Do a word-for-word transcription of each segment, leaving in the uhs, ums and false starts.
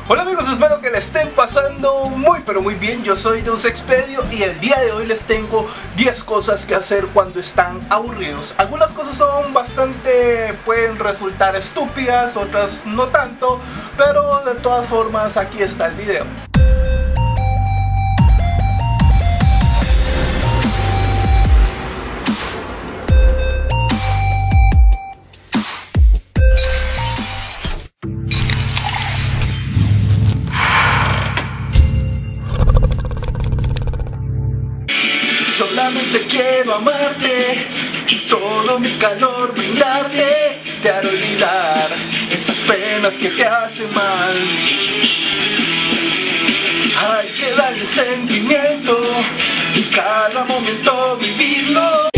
Hola amigos, espero que le estén pasando muy pero muy bien. Yo soy DeusExpedio y el día de hoy les tengo diez cosas que hacer cuando están aburridos. Algunas cosas son bastante, pueden resultar estúpidas, otras no tanto, pero de todas formas aquí está el video. Solamente quiero amarte, todo mi calor brindarte, te haré olvidar esas penas que te hacen mal. Hay que darle sentimiento y cada momento vivirlo.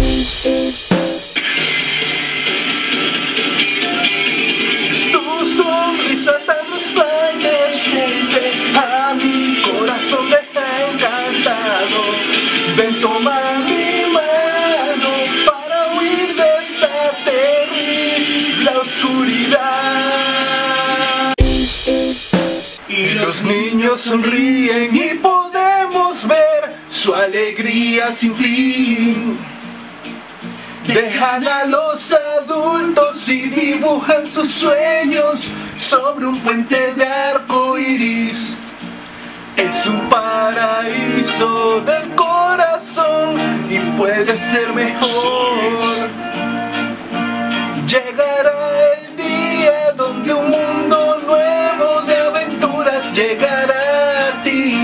Tu sonrisa tan resplandeciente a mi corazón me ha encantado. Ven, toma mi mano para huir de esta terrible oscuridad. Y los niños sonríen y podemos ver su alegría sin fin. Dejan a los adultos y dibujan sus sueños sobre un puente de arco iris. Es un paraíso del corazón y puede ser mejor. Llegará el día donde un mundo nuevo de aventuras llegará a ti.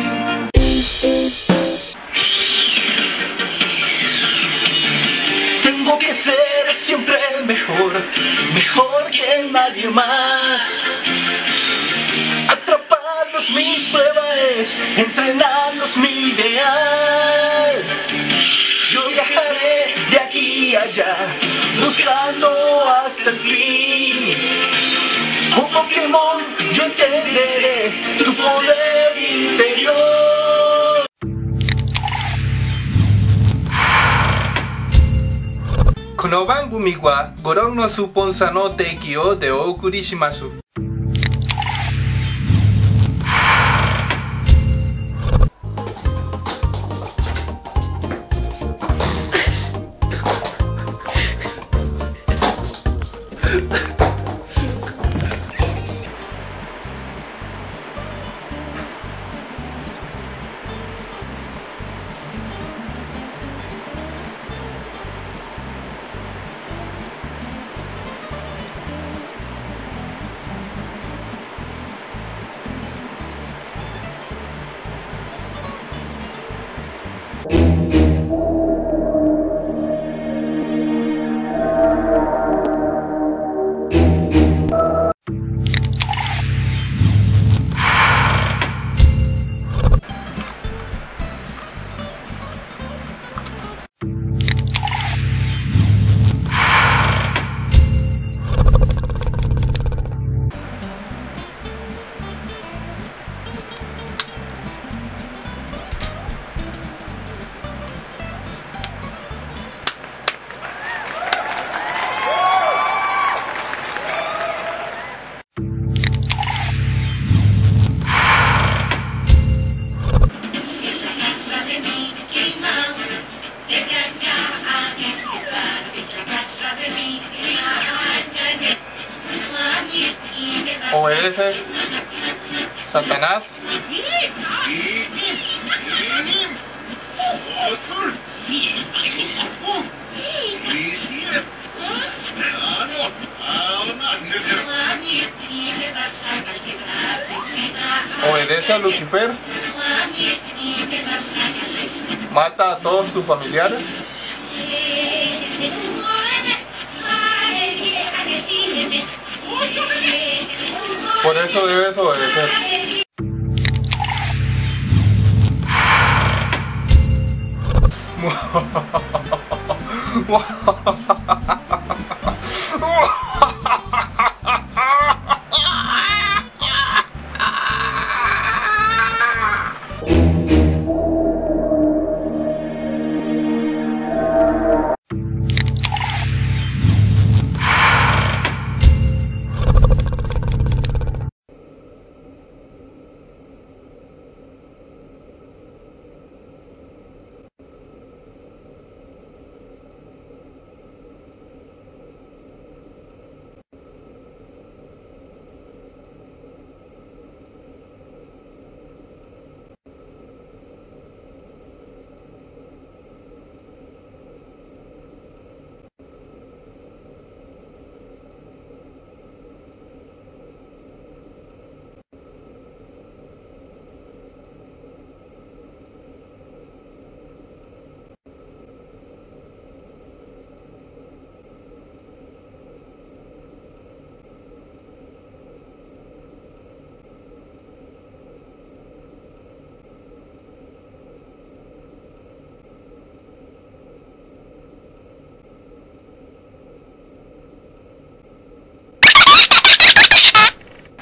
Tengo que ser siempre el mejor, mejor que nadie más. Atraparlos mi prueba es, entrenarlos mi ideal. Yo viajaré de aquí a allá, buscando hasta el fin. Un Pokémon, yo entenderé tu poder interior. Kono bangumi wa goron no sponsor no teiki o de o okuri shimasu. Obedece, Satanás. Obedece a Lucifer. Mata a todos sus familiares. Por eso debes obedecer.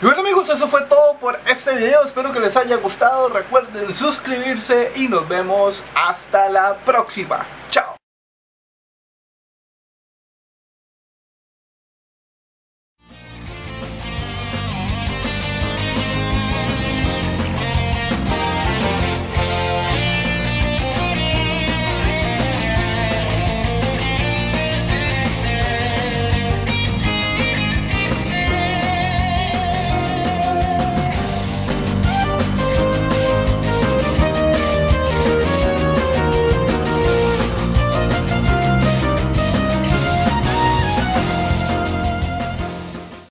Y bueno amigos, eso fue todo por este video, espero que les haya gustado, recuerden suscribirse y nos vemos hasta la próxima.